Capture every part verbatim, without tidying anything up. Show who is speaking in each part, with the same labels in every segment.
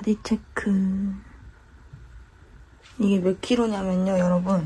Speaker 1: 바디 체크. 이게 몇 킬로냐면요, 여러분.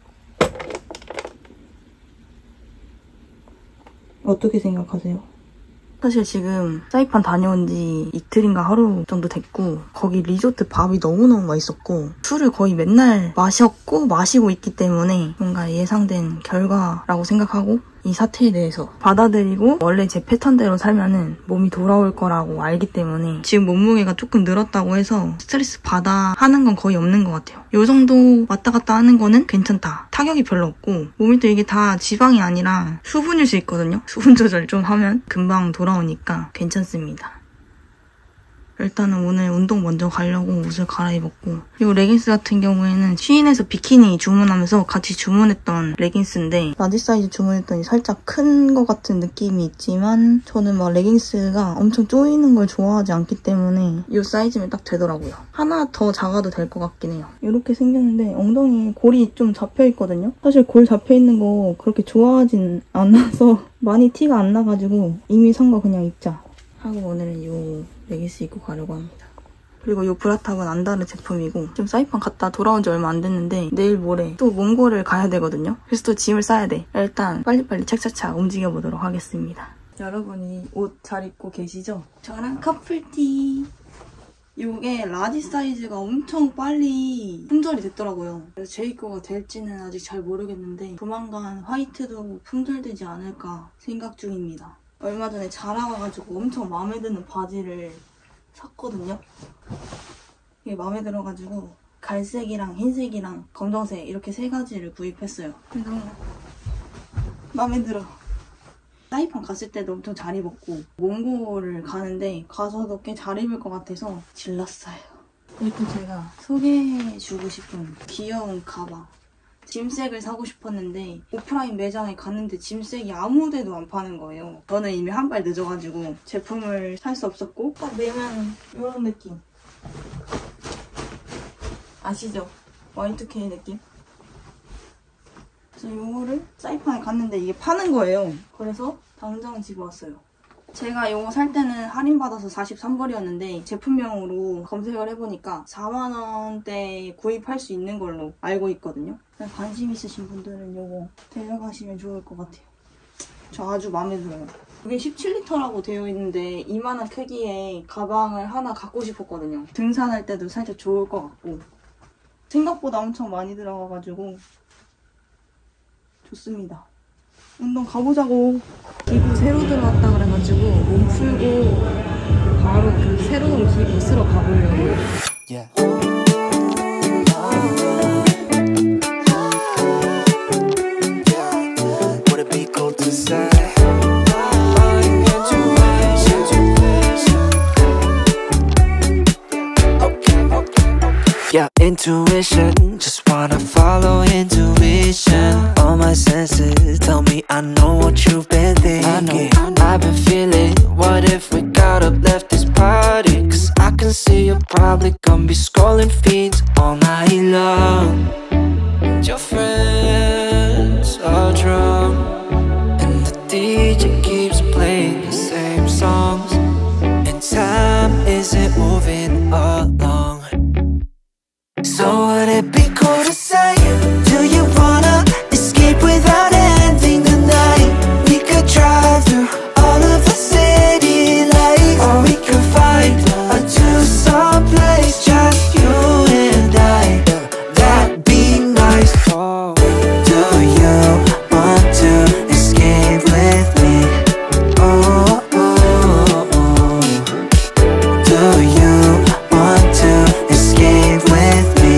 Speaker 1: 어떻게 생각하세요? 사실 지금 사이판 다녀온 지 이틀인가 하루 정도 됐고 거기 리조트 밥이 너무너무 맛있었고 술을 거의 맨날 마셨고 마시고 있기 때문에 뭔가 예상된 결과라고 생각하고 이 사태에 대해서 받아들이고 원래 제 패턴대로 살면은 몸이 돌아올 거라고 알기 때문에 지금 몸무게가 조금 늘었다고 해서 스트레스 받아 하는 건 거의 없는 것 같아요. 요 정도 왔다 갔다 하는 거는 괜찮다. 타격이 별로 없고 몸이 또 이게 다 지방이 아니라 수분일 수 있거든요. 수분 조절 좀 하면 금방 돌아오니까 괜찮습니다. 일단은 오늘 운동 먼저 가려고 옷을 갈아입었고 그리고 레깅스 같은 경우에는 쉬인에서 비키니 주문하면서 같이 주문했던 레깅스인데 라지 사이즈 주문했더니 살짝 큰 것 같은 느낌이 있지만 저는 막 레깅스가 엄청 조이는 걸 좋아하지 않기 때문에 이 사이즈면 딱 되더라고요. 하나 더 작아도 될 것 같긴 해요. 이렇게 생겼는데 엉덩이에 골이 좀 잡혀있거든요. 사실 골 잡혀있는 거 그렇게 좋아하진 않아서 많이 티가 안 나가지고 이미 산 거 그냥 입자 하고 오늘은 이 레깅스 입고 가려고 합니다. 그리고 이 브라탑은 안다르 제품이고 지금 사이판 갔다 돌아온 지 얼마 안 됐는데 내일 모레 또 몽골을 가야 되거든요. 그래서 또 짐을 싸야 돼. 일단 빨리빨리 착착착 움직여보도록 하겠습니다. 여러분이 옷 잘 입고 계시죠? 저랑 커플티. 이게 라지 사이즈가 엄청 빨리 품절이 됐더라고요. 그래서 제 입고가 될지는 아직 잘 모르겠는데 조만간 화이트도 품절되지 않을까 생각 중입니다. 얼마 전에 자라 가가지고 엄청 마음에 드는 바지를 샀거든요. 이게 마음에 들어가지고 갈색이랑 흰색이랑 검정색 이렇게 세 가지를 구입했어요. 너무 마음에 들어. 사이판 갔을 때도 엄청 잘 입었고 몽골을 가는데 가서도 꽤 잘 입을 것 같아서 질렀어요. 일단 제가 소개해주고 싶은 귀여운 가방. 짐색을 사고 싶었는데 오프라인 매장에 갔는데 짐색이 아무 데도 안 파는 거예요. 저는 이미 한 발 늦어가지고 제품을 살 수 없었고 딱 매면 이런 느낌 아시죠? 와이 투 케이 느낌? 그래서 이거를 사이판에 갔는데 이게 파는 거예요. 그래서 당장 집어왔어요. 제가 이거 살 때는 할인받아서 사십삼 불이었는데 제품명으로 검색을 해보니까 사만 원대에 구입할 수 있는 걸로 알고 있거든요. 관심 있으신 분들은 이거 데려가시면 좋을 것 같아요. 저 아주 마음에 들어요. 이게 십칠 리터라고 되어 있는데 이만한 크기의 가방을 하나 갖고 싶었거든요. 등산할 때도 살짝 좋을 것 같고 생각보다 엄청 많이 들어가가지고 좋습니다. 운동 가보자고. 기구 새로 들어왔다 그래가지고 몸 풀고 바로 그 새로운 기구 쓰러 가보려고. Yeah. Yeah, intuition, just wanna follow intuition. All my senses tell me I know what you've been thinking. I know, I know. I've been feeling, what if we got up, left this party? Cause I can see you're probably gonna be scrolling feeds all night long. And your friends are drunk, and the D J keeps playing the same songs, and time isn't moving along. So would it be cool to say, do you wanna escape without ending the night? We could drive through all of the city lights, or we could find a two-song place, just you and I. That'd be nice. Do you want to escape with me? Oh, oh, oh. Do you want to escape with me?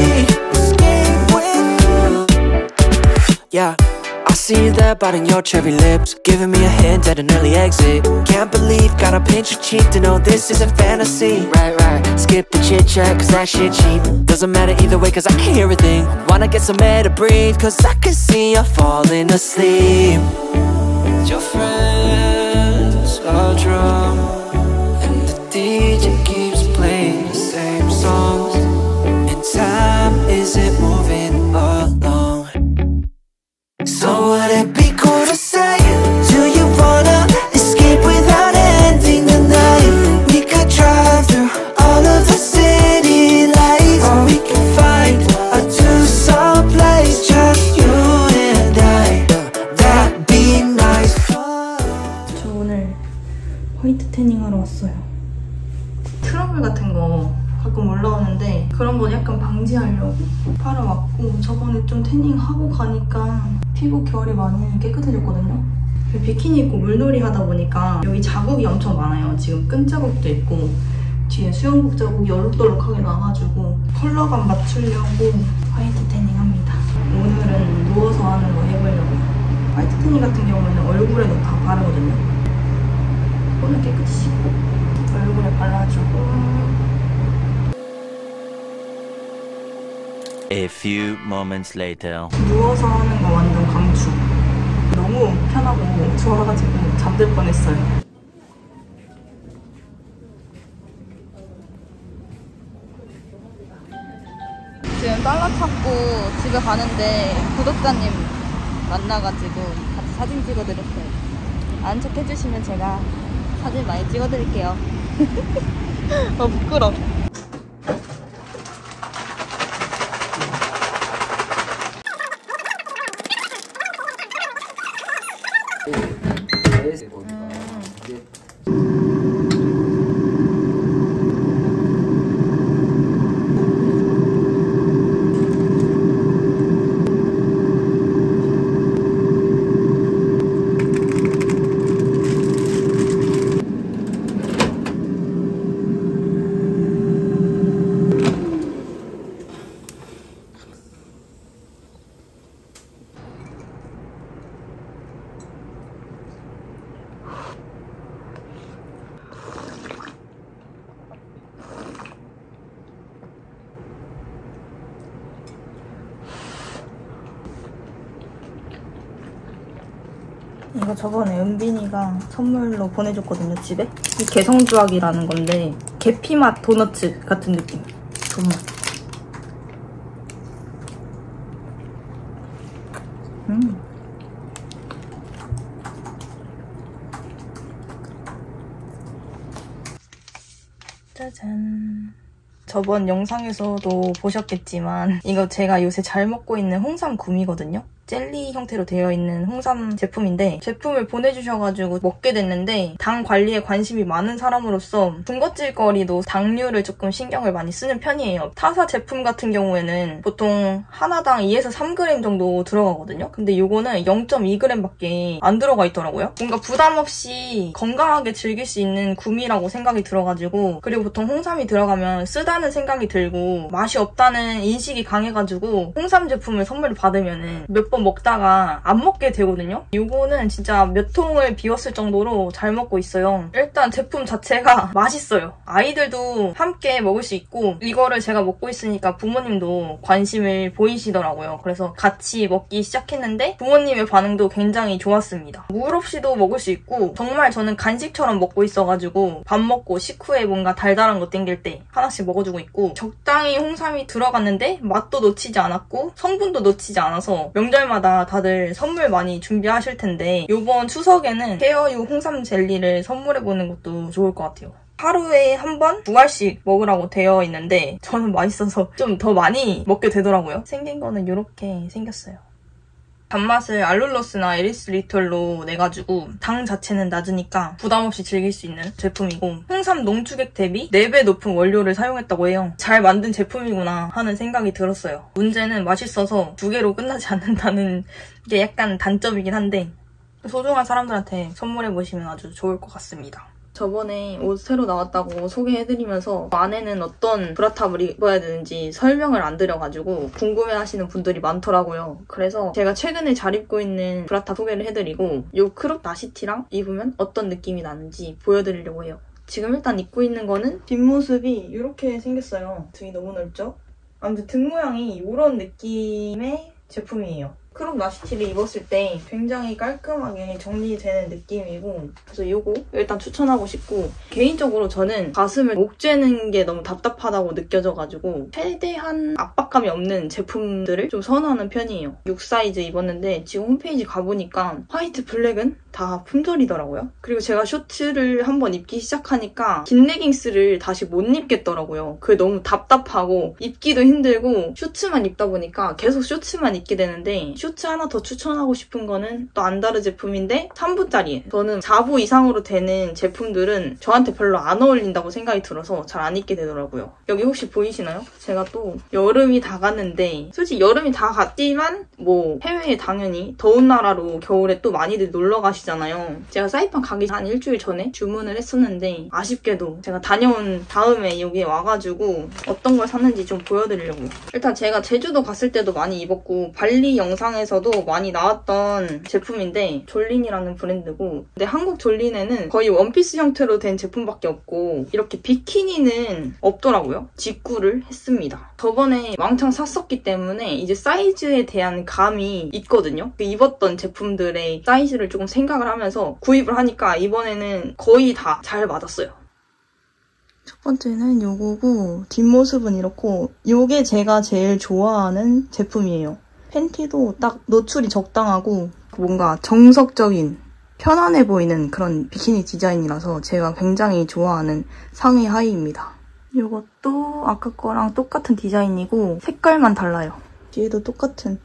Speaker 1: Yeah, I see you there biting your cherry lips, giving me a hint at an early exit. Can't believe, gotta pinch your cheek to know this isn't fantasy. Right, right, skip the chit chat cause that shit cheap. Doesn't matter either way cause I can hear a thing. Wanna get some air to breathe cause I can see you falling asleep. Your friends are drunk, and the D J keeps playing the same songs, and time isn't moving along. So would it be cool to say, do you wanna escape without ending the night? We could drive through all of the city 팔러 왔어요. 트러블 같은 거 가끔 올라오는데 그런 거 약간 방지하려고 팔러 왔고, 저번에 좀 태닝하고 가니까 피부 결이 많이 깨끗해졌거든요. 비키니 입고 물놀이 하다 보니까 여기 자국이 엄청 많아요. 지금 끈 자국도 있고 뒤에 수영복 자국이 얼룩덜룩하게 나가지고 컬러감 맞추려고 화이트 태닝합니다. 오늘은 누워서 하는 거 해보려고요. 화이트 태닝 같은 경우는 얼굴에도 다 바르거든요. 손을 깨끗이 씻고 얼굴에 발라주고.
Speaker 2: A few moments later.
Speaker 1: 누워서 하는 거 완전 강추. 너무 편하고 좋아가지고 잠들 뻔했어요. 지금 달러 찾고 집에 가는데 구독자님 만나가지고 같이 사진 찍어드렸어요. 아는 척 해주시면 제가 사진 많이 찍어드릴게요. 아 부끄러워. 이거 저번에 은빈이가 선물로 보내줬거든요, 집에. 이 개성주악이라는 건데 계피맛 도너츠 같은 느낌. 존맛. 음. 짜잔. 저번 영상에서도 보셨겠지만 이거 제가 요새 잘 먹고 있는 홍삼 구미거든요. 젤리 형태로 되어 있는 홍삼 제품인데 제품을 보내주셔가지고 먹게 됐는데 당 관리에 관심이 많은 사람으로서 군것질거리도 당류를 조금 신경을 많이 쓰는 편이에요. 타사 제품 같은 경우에는 보통 하나당 이에서 삼 그램 정도 들어가거든요. 근데 이거는 영 점 이 그램밖에 안 들어가 있더라고요. 뭔가 부담 없이 건강하게 즐길 수 있는 구미라고 생각이 들어가지고, 그리고 보통 홍삼이 들어가면 쓰다는 생각이 들고 맛이 없다는 인식이 강해가지고 홍삼 제품을 선물을 받으면 몇 번 먹다가 안 먹게 되거든요. 이거는 진짜 몇 통을 비웠을 정도로 잘 먹고 있어요. 일단 제품 자체가 맛있어요. 아이들도 함께 먹을 수 있고, 이거를 제가 먹고 있으니까 부모님도 관심을 보이시더라고요. 그래서 같이 먹기 시작했는데 부모님의 반응도 굉장히 좋았습니다. 물 없이도 먹을 수 있고, 정말 저는 간식처럼 먹고 있어가지고 밥 먹고 식후에 뭔가 달달한 거 땡길 때 하나씩 먹어주고 있고, 적당히 홍삼이 들어갔는데 맛도 놓치지 않았고 성분도 놓치지 않아서 명절 마다 다들 선물 많이 준비하실 텐데 이번 추석에는 헤어유 홍삼 젤리를 선물해보는 것도 좋을 것 같아요. 하루에 한 번 두 알씩 먹으라고 되어 있는데 저는 맛있어서 좀 더 많이 먹게 되더라고요. 생긴 거는 이렇게 생겼어요. 단맛을 알룰로스나 에리스리톨로 내가지고 당 자체는 낮으니까 부담없이 즐길 수 있는 제품이고, 홍삼 농축액 대비 네 배 높은 원료를 사용했다고 해요. 잘 만든 제품이구나 하는 생각이 들었어요. 문제는 맛있어서 두 개로 끝나지 않는다는 게 약간 단점이긴 한데 소중한 사람들한테 선물해보시면 아주 좋을 것 같습니다. 저번에 옷 새로 나왔다고 소개해드리면서 안에는 어떤 브라탑을 입어야 되는지 설명을 안 드려가지고 궁금해하시는 분들이 많더라고요. 그래서 제가 최근에 잘 입고 있는 브라탑 소개를 해드리고 이 크롭 나시티랑 입으면 어떤 느낌이 나는지 보여드리려고 해요. 지금 일단 입고 있는 거는 뒷모습이 이렇게 생겼어요. 등이 너무 넓죠? 아무튼 등 모양이 이런 느낌의 제품이에요. 크롭 나시티를 입었을 때 굉장히 깔끔하게 정리되는 느낌이고, 그래서 이거 일단 추천하고 싶고, 개인적으로 저는 가슴을 옥죄는 게 너무 답답하다고 느껴져가지고 최대한 압박감이 없는 제품들을 좀 선호하는 편이에요. 육 사이즈 입었는데 지금 홈페이지 가보니까 화이트 블랙은 다 품절이더라고요. 그리고 제가 쇼츠를 한번 입기 시작하니까 긴 레깅스를 다시 못 입겠더라고요. 그게 너무 답답하고 입기도 힘들고 쇼츠만 입다 보니까 계속 쇼츠만 입게 되는데, 쇼츠 하나 더 추천하고 싶은 거는 또 안다르 제품인데 삼 부짜리예요. 저는 사 부 이상으로 되는 제품들은 저한테 별로 안 어울린다고 생각이 들어서 잘 안 입게 되더라고요. 여기 혹시 보이시나요? 제가 또 여름이 다 갔는데, 솔직히 여름이 다 갔지만 뭐 해외에 당연히 더운 나라로 겨울에 또 많이들 놀러 가시잖아요. 제가 사이판 가기 한 일주일 전에 주문을 했었는데 아쉽게도 제가 다녀온 다음에 여기에 와가지고 어떤 걸 샀는지 좀 보여드리려고요. 일단 제가 제주도 갔을 때도 많이 입었고 발리 영상에서도 많이 나왔던 제품인데 졸린이라는 브랜드고, 근데 한국 졸린에는 거의 원피스 형태로 된 제품밖에 없고 이렇게 비키니는 없더라고요. 직구를 했습니다. 저번에 왕창 샀었기 때문에 이제 사이즈에 대한 감이 있거든요. 입었던 제품들의 사이즈를 조금 생각을 하면서 구입을 하니까 이번에는 거의 다 잘 맞았어요. 첫 번째는 요거고, 뒷모습은 이렇고, 요게 제가 제일 좋아하는 제품이에요. 팬티도 딱 노출이 적당하고 뭔가 정석적인 편안해 보이는 그런 비키니 디자인이라서 제가 굉장히 좋아하는 상의 하의입니다. 이것도 아까 거랑 똑같은 디자인이고 색깔만 달라요. 뒤에도 똑같은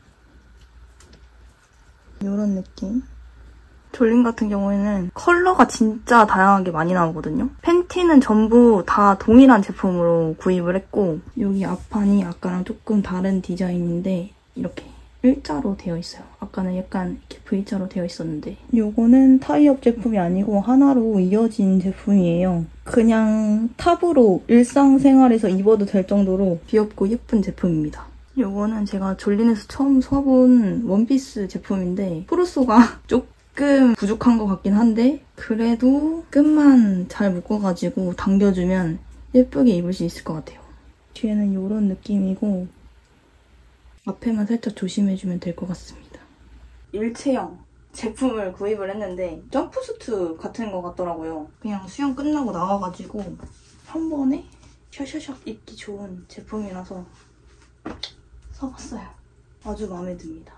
Speaker 1: 이런 느낌. 졸린 같은 경우에는 컬러가 진짜 다양하게 많이 나오거든요. 팬티는 전부 다 동일한 제품으로 구입을 했고, 여기 앞판이 아까랑 조금 다른 디자인인데 이렇게 일자로 되어 있어요. 아까는 약간 이렇게 V자로 되어 있었는데, 요거는 타이업 제품이 아니고 하나로 이어진 제품이에요. 그냥 탑으로 일상생활에서 입어도 될 정도로 귀엽고 예쁜 제품입니다. 요거는 제가 졸린에서 처음 사본 원피스 제품인데 프로소가 조금 부족한 것 같긴 한데 그래도 끈만 잘 묶어가지고 당겨주면 예쁘게 입을 수 있을 것 같아요. 뒤에는 이런 느낌이고 앞에만 살짝 조심해주면 될 것 같습니다. 일체형 제품을 구입을 했는데 점프수트 같은 것 같더라고요. 그냥 수영 끝나고 나와가지고 한 번에 샤샤샥 입기 좋은 제품이라서 사봤어요. 아주 마음에 듭니다.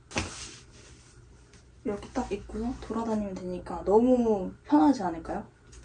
Speaker 1: 이렇게 딱 입고서 돌아다니면 되니까 너무 편하지 않을까요?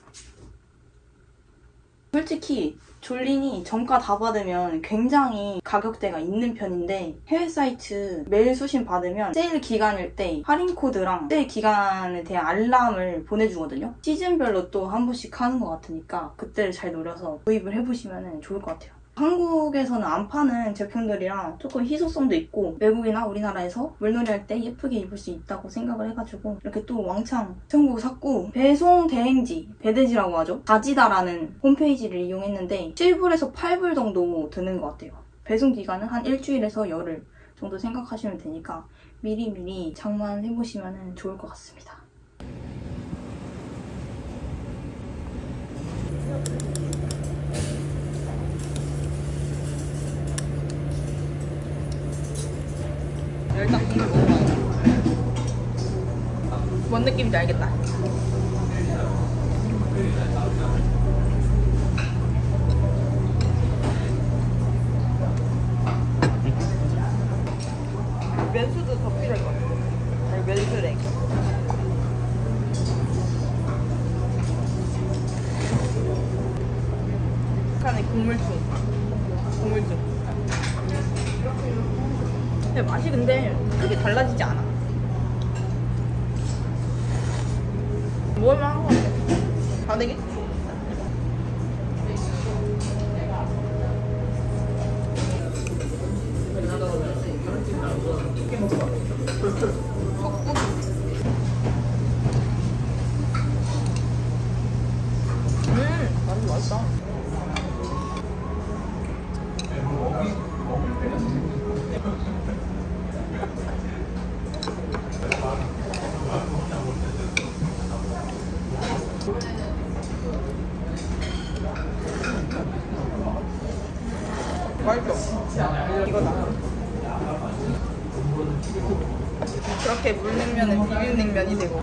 Speaker 1: 솔직히 졸린이 정가 다 받으면 굉장히 가격대가 있는 편인데 해외 사이트 메일 수신 받으면 세일 기간일 때 할인 코드랑 세일 기간에 대한 알람을 보내주거든요. 시즌별로 또 한 번씩 하는 것 같으니까 그때를 잘 노려서 구입을 해보시면 좋을 것 같아요. 한국에서는 안 파는 제품들이랑 조금 희소성도 있고 외국이나 우리나라에서 물놀이 할 때 예쁘게 입을 수 있다고 생각을 해가지고 이렇게 또 왕창 청구 샀고, 배송 대행지, 배대지라고 하죠. 가지다라는 홈페이지를 이용했는데 칠 불에서 팔 불 정도 드는 것 같아요. 배송 기간은 한 일주일에서 열흘 정도 생각하시면 되니까 미리미리 장만해보시면 좋을 것 같습니다. 일단 국물 먹어봐요. 뭔 느낌인지 알겠다. 면수도 더 필요할 것 같아. 아니, 면수래. 북한의 국물충. 국물충. 근데 맛이 근데 크게 달라지지 않아. 먹을만 한 것 같아. 다대기? 음, 맛이 맛있다. 맛있어. 이거다. 그렇게 물냉면은 비빔냉면이 되고.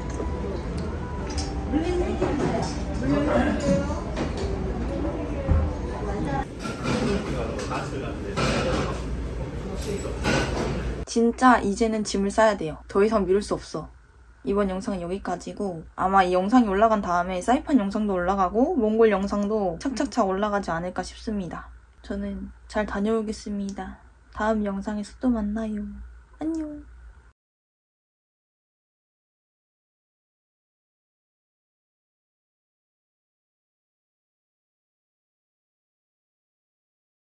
Speaker 1: 진짜 이제는 짐을 싸야 돼요. 더 이상 미룰 수 없어. 이번 영상은 여기까지고 아마 이 영상이 올라간 다음에 사이판 영상도 올라가고 몽골 영상도 착착착 올라가지 않을까 싶습니다. 저는 잘 다녀오겠습니다. 다음 영상에서 또 만나요. 안녕.